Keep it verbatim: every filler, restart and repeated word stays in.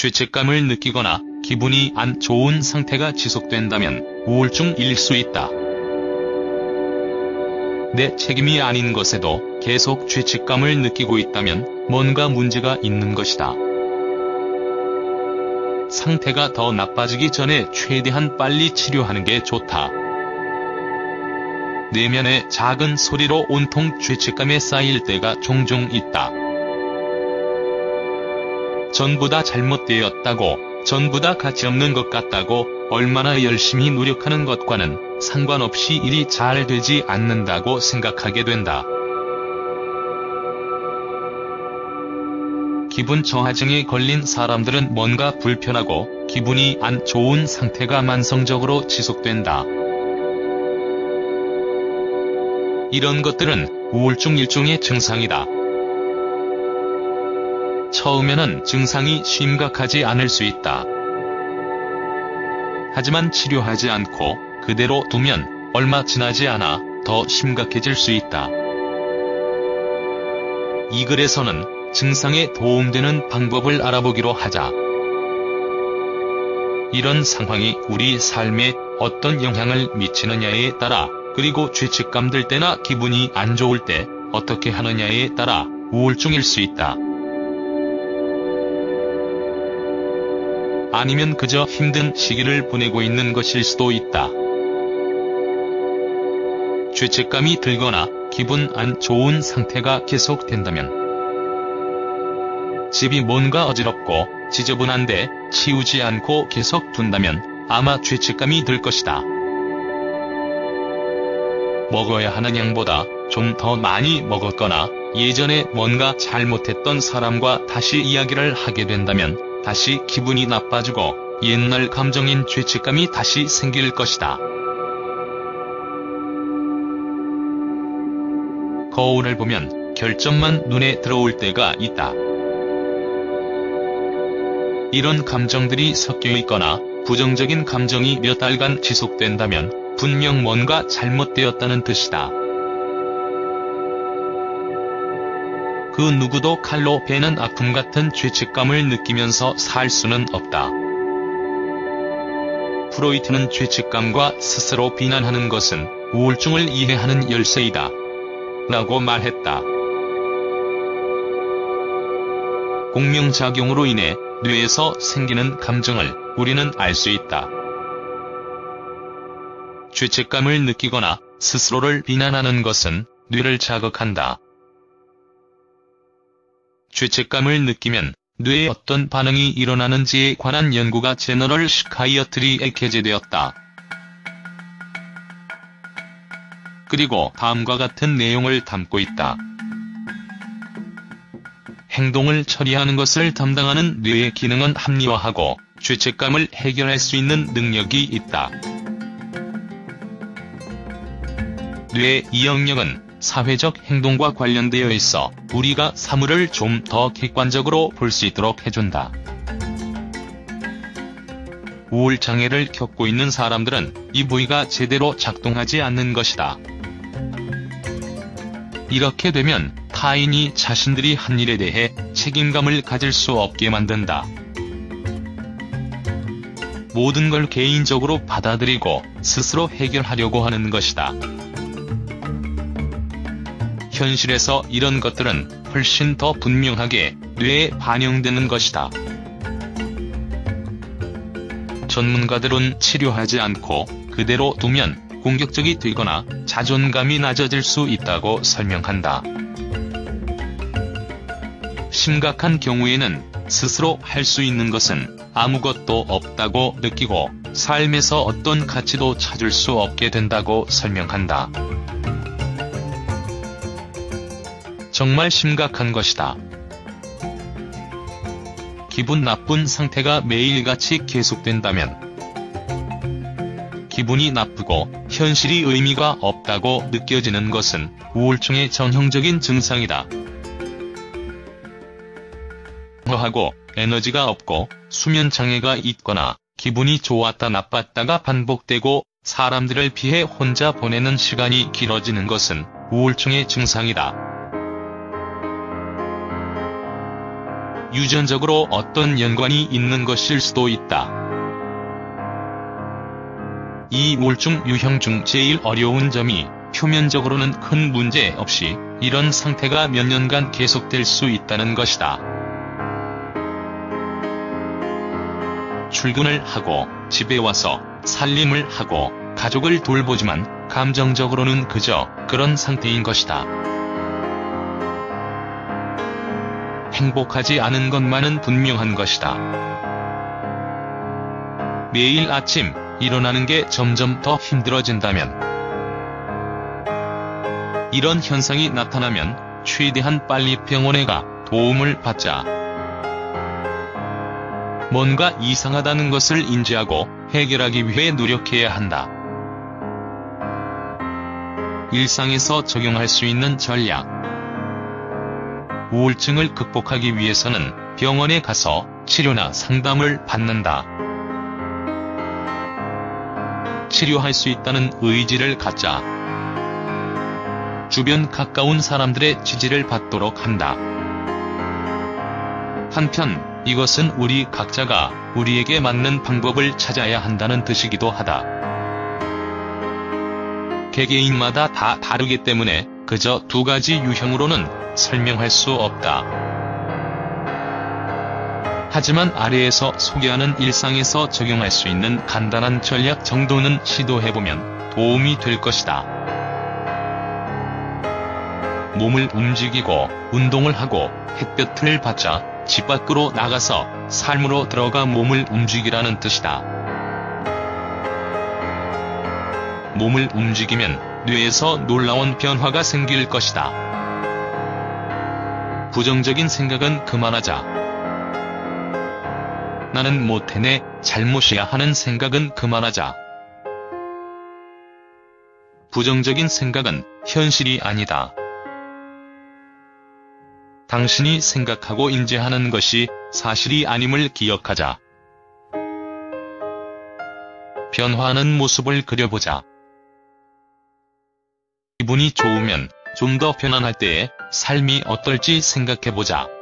죄책감을 느끼거나 기분이 안 좋은 상태가 지속된다면 우울증일 수 있다. 내 책임이 아닌 것에도 계속 죄책감을 느끼고 있다면 뭔가 문제가 있는 것이다. 상태가 더 나빠지기 전에 최대한 빨리 치료하는 게 좋다. 내면의 작은 소리로 온통 죄책감에 쌓일 때가 종종 있다. 전부 다 잘못되었다고, 전부 다 가치없는 것 같다고, 얼마나 열심히 노력하는 것과는 상관없이 일이 잘 되지 않는다고 생각하게 된다. 기분 저하증에 걸린 사람들은 뭔가 불편하고 기분이 안 좋은 상태가 만성적으로 지속된다. 이런 것들은 우울증 일종의 증상이다. 처음에는 증상이 심각하지 않을 수 있다. 하지만 치료하지 않고 그대로 두면 얼마 지나지 않아 더 심각해질 수 있다. 이 글에서는 증상에 도움되는 방법을 알아보기로 하자. 이런 상황이 우리 삶에 어떤 영향을 미치느냐에 따라, 그리고 죄책감 들 때나 기분이 안 좋을 때 어떻게 하느냐에 따라 우울증일 수 있다. 아니면 그저 힘든 시기를 보내고 있는 것일 수도 있다. 죄책감이 들거나 기분 안 좋은 상태가 계속된다면, 집이 뭔가 어지럽고 지저분한데 치우지 않고 계속 둔다면 아마 죄책감이 들 것이다. 먹어야 하는 양보다 좀 더 많이 먹었거나 예전에 뭔가 잘못했던 사람과 다시 이야기를 하게 된다면 다시 기분이 나빠지고 옛날 감정인 죄책감이 다시 생길 것이다. 거울을 보면 결점만 눈에 들어올 때가 있다. 이런 감정들이 섞여 있거나 부정적인 감정이 몇 달간 지속된다면 분명 뭔가 잘못되었다는 뜻이다. 그 누구도 칼로 베는 아픔 같은 죄책감을 느끼면서 살 수는 없다. 프로이트는 죄책감과 스스로 비난하는 것은 우울증을 이해하는 열쇠이다 라고 말했다. 공명작용으로 인해 뇌에서 생기는 감정을 우리는 알 수 있다. 죄책감을 느끼거나 스스로를 비난하는 것은 뇌를 자극한다. 죄책감을 느끼면 뇌에 어떤 반응이 일어나는지에 관한 연구가 제너럴 시카이어트리에 게재되었다. 그리고 다음과 같은 내용을 담고 있다. 행동을 처리하는 것을 담당하는 뇌의 기능은 합리화하고 죄책감을 해결할 수 있는 능력이 있다. 뇌의 이 영역은 사회적 행동과 관련되어 있어 우리가 사물을 좀 더 객관적으로 볼 수 있도록 해준다. 우울장애를 겪고 있는 사람들은 이 부위가 제대로 작동하지 않는 것이다. 이렇게 되면 타인이 자신들이 한 일에 대해 책임감을 가질 수 없게 만든다. 모든 걸 개인적으로 받아들이고 스스로 해결하려고 하는 것이다. 현실에서 이런 것들은 훨씬 더 분명하게 뇌에 반영되는 것이다. 전문가들은 치료하지 않고 그대로 두면 공격적이 되거나 자존감이 낮아질 수 있다고 설명한다. 심각한 경우에는 스스로 할 수 있는 것은 아무것도 없다고 느끼고 삶에서 어떤 가치도 찾을 수 없게 된다고 설명한다. 정말 심각한 것이다. 기분 나쁜 상태가 매일같이 계속된다면, 기분이 나쁘고 현실이 의미가 없다고 느껴지는 것은 우울증의 전형적인 증상이다. 하고 에너지가 없고 수면장애가 있거나 기분이 좋았다 나빴다가 반복되고 사람들을 피해 혼자 보내는 시간이 길어지는 것은 우울증의 증상이다. 유전적으로 어떤 연관이 있는 것일 수도 있다. 이 우울증 유형 중 제일 어려운 점이 표면적으로는 큰 문제 없이 이런 상태가 몇 년간 계속될 수 있다는 것이다. 출근을 하고 집에 와서 살림을 하고 가족을 돌보지만 감정적으로는 그저 그런 상태인 것이다. 행복하지 않은 것만은 분명한 것이다. 매일 아침 일어나는 게 점점 더 힘들어진다면, 이런 현상이 나타나면 최대한 빨리 병원에 가 도움을 받자. 뭔가 이상하다는 것을 인지하고 해결하기 위해 노력해야 한다. 일상에서 적용할 수 있는 전략. 우울증을 극복하기 위해서는 병원에 가서 치료나 상담을 받는다. 치료할 수 있다는 의지를 갖자. 주변 가까운 사람들의 지지를 받도록 한다. 한편 이것은 우리 각자가 우리에게 맞는 방법을 찾아야 한다는 뜻이기도 하다. 개개인마다 다 다르기 때문에 그저 두 가지 유형으로는 설명할 수 없다. 하지만 아래에서 소개하는 일상에서 적용할 수 있는 간단한 전략 정도는 시도해보면 도움이 될 것이다. 몸을 움직이고 운동을 하고 햇볕을 받자. 집 밖으로 나가서 삶으로 들어가 몸을 움직이라는 뜻이다. 몸을 움직이면 뇌에서 놀라운 변화가 생길 것이다. 부정적인 생각은 그만하자. 나는 못해내, 잘못이야 하는 생각은 그만하자. 부정적인 생각은 현실이 아니다. 당신이 생각하고 인지하는 것이 사실이 아님을 기억하자. 변화하는 모습을 그려보자. 기분이 좋으면 좀 더 편안할 때의 삶이 어떨지 생각해보자.